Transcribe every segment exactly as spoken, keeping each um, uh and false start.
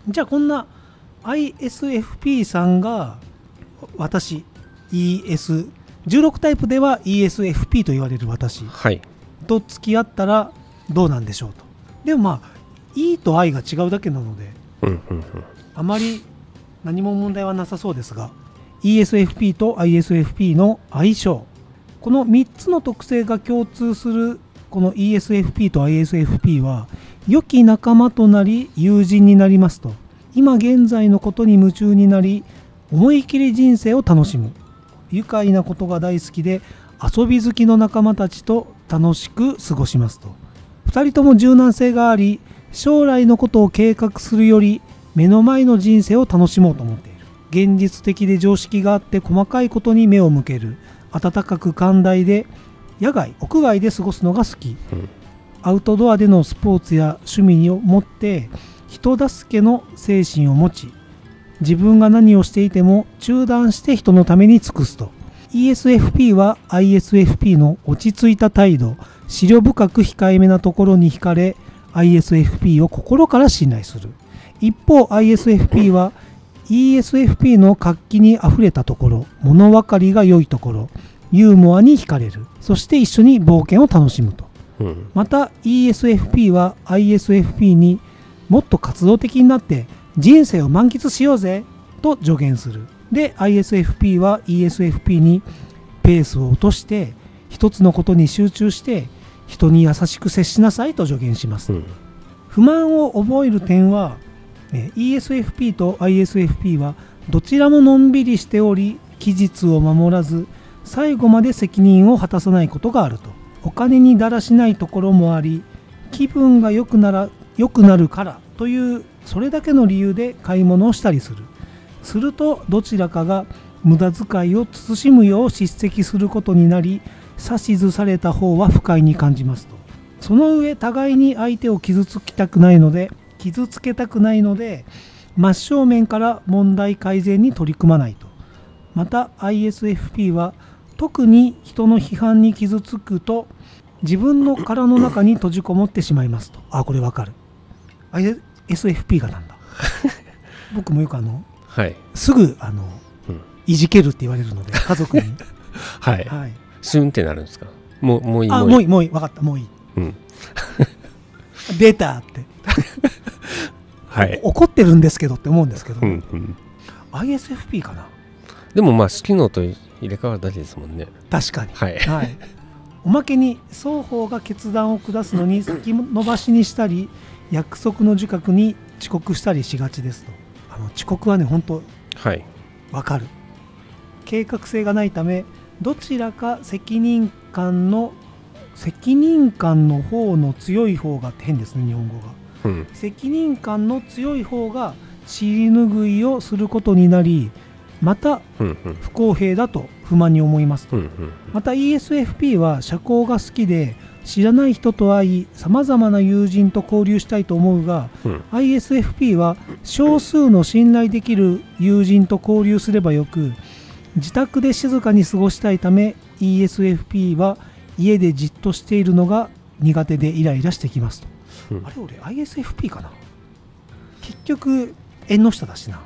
じゃあこんな アイエスエフピー さんが私 イーエスじゅうろく タイプでは イーエスエフピー と言われる私、はい、と付き合ったらどうなんでしょうと。でもまあ E と I が違うだけなので、うんうんうん、あまり何も問題はなさそうですが、 イーエスエフピー と アイエスエフピー の相性、このみっつの特性が共通するこの イーエスエフピー と アイエスエフピー は良き仲間となり友人になりますと、今現在のことに夢中になり思い切り人生を楽しむ、愉快なことが大好きで遊び好きの仲間たちと楽しく過ごしますと。ふたりとも柔軟性があり、将来のことを計画するより目の前の人生を楽しもうと思っている。現実的で常識があって細かいことに目を向ける。温かく寛大で野外屋外で過ごすのが好き、うん、アウトドアでのスポーツや趣味を持って人助けの精神を持ち、自分が何をしていても中断して人のために尽くすと。 イーエスエフピー は アイエスエフピー の落ち着いた態度、思慮深く控えめなところに惹かれ アイエスエフピー を心から信頼する。一方 アイエスエフピー は イーエスエフピー の活気にあふれたところ、物分かりが良いところ、ユーモアに惹かれる。そして一緒に冒険を楽しむと、うん、また イーエスエフピー は アイエスエフピー にもっと活動的になって人生を満喫しようぜと助言する。で アイエスエフピー は イーエスエフピー にペースを落として一つのことに集中して人に優しく接しなさいと助言します、うん、不満を覚える点は イーエスエフピー と アイエスエフピー はどちらものんびりしており、期日を守らず最後まで責任を果たさないことがあると。お金にだらしないところもあり、気分が良くなら良くなるからというそれだけの理由で買い物をしたりする。するとどちらかが無駄遣いを慎むよう叱責することになり、指図された方は不快に感じますと。その上互いに相手を傷つきたくないので傷つけたくないので真正面から問題改善に取り組まないと。また アイエスエフピー は特に人の批判に傷つくと自分の殻の中に閉じこもってしまいますと。あ、これわかる。 アイエスエフピー がなんだ僕もよくあの、はい、すぐあの、うん、いじけるって言われるので家族にはい、はい、シュンってなるんですか。もうもういいあもういいもういい分かったもういい、うん、出たってはい、怒ってるんですけどって思うんですけど、うんうん、アイエスエフピー かな。 でもまあ好きのと入れ替わるだけですもんね。 確かに、はいはい、おまけに双方が決断を下すのに先延ばしにしたり約束の時刻に遅刻したりしがちですと。あの遅刻はね本当はい分かる。計画性がないためどちらか責任感の責任感の方の強い方がって変ですね日本語が、うん、責任感の強い方が尻拭いをすることになり、また不公平だと不満に思いますと。また イーエスエフピー は社交が好きで知らない人と会いさまざまな友人と交流したいと思うが、うん、アイエスエフピー は少数の信頼できる友人と交流すればよく自宅で静かに過ごしたいため イーエスエフピー は家でじっとしているのが苦手でイライラしてきますと、うん、あれ俺 アイエスエフピー かな。結局縁の下だしな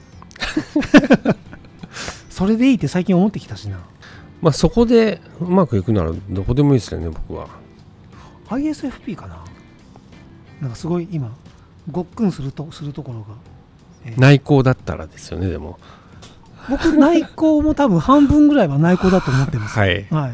それでいいって最近思ってきたしな。 まあそこでうまくいくならどこでもいいですよね僕は。 アイエスエフピー かな。なんかすごい今ごっくんするとするところが、 えー、内向だったらですよね。でも僕内向も多分半分ぐらいは内向だと思ってます、 はいはい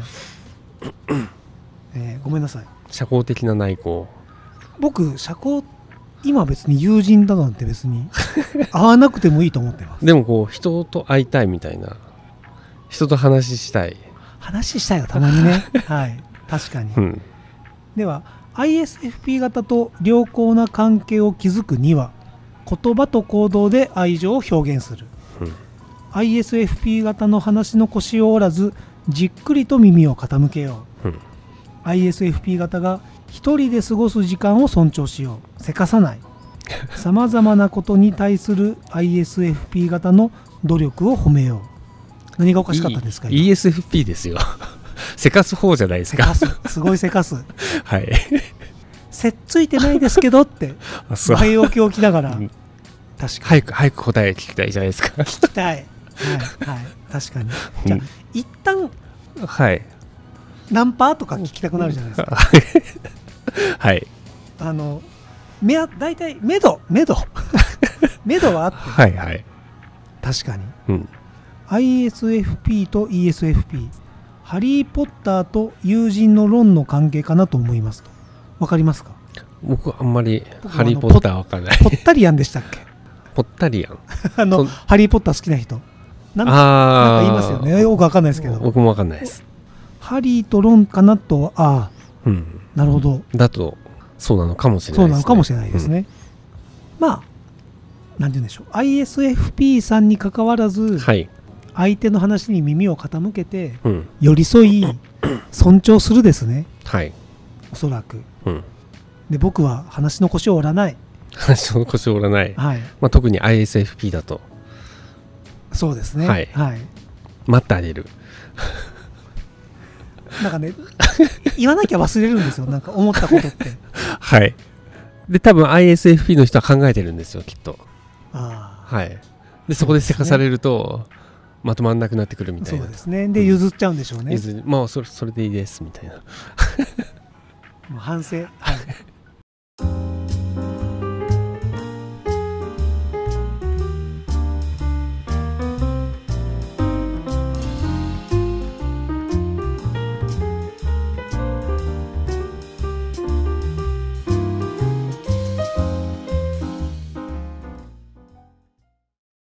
えー、ごめんなさい。 社交的な内向。 僕社交今別に友人だなんて別に会わなくてもいいと思ってますでもこう人と会いたいみたいな、人と話したい話したいよたまにねはい確かに、うん、では アイエスエフピー 型と良好な関係を築くには言葉と行動で愛情を表現する、うん、アイエスエフピー 型の話の腰を折らずじっくりと耳を傾けよう、うん、アイエスエフピー 型が一人で過ごす時間を尊重しよう、せかさない。さまざまなことに対する アイエスエフピー 型の努力を褒めよう。何がおかしかったですか。 イーエスエフピー ですよせかす方じゃないですか。 せかす、すごいせかすはいせっついてないですけどって前置きを置きながら、 確かに早く早く答え聞きたいじゃないですか。 聞きたいはいはい確かに。じゃあ、うん、一旦はいナンパとか聞きたくなるじゃないですか。 はいあのめ大体メドメドメドはあってはいはい確かに、 うん、 アイエスエフピー と イーエスエフピー ハリー・ポッターと友人のロンの関係かなと思いますと。わかりますか？ 僕あんまりハリー・ポッターわかんない。 ポッタリアンでしたっけ？ ポッタリアンあのハリー・ポッター好きな人なんかなんか言いますよね。よくわかんないですけど僕もわかんないです。 ハリーとロンかなと。ああ、うん、なるほど。 だとそうなのかもしれないですね。 そうなのかもしれないですね、うん、まあなんて言うんでしょう アイエスエフピー さんにかかわらず、はい、相手の話に耳を傾けて、うん、寄り添い尊重するですね、はい、おそらく、うん、で僕は話の腰を折らない。 話の腰を折らない、はい、まあ、特に アイエスエフピー だとそうですね、はいはい、 待ってあげる。 なんかね言わなきゃ忘れるんですよ、なんか思ったことって。 はい。で多分 アイエスエフピー の人は考えてるんですよきっと。ああ、はい。でそこでせかされると、ね、まとまんなくなってくるみたいな。 そうですね。で譲っちゃうんでしょうね。 譲まあそれそれでいいですみたいな。 もう反省、はい、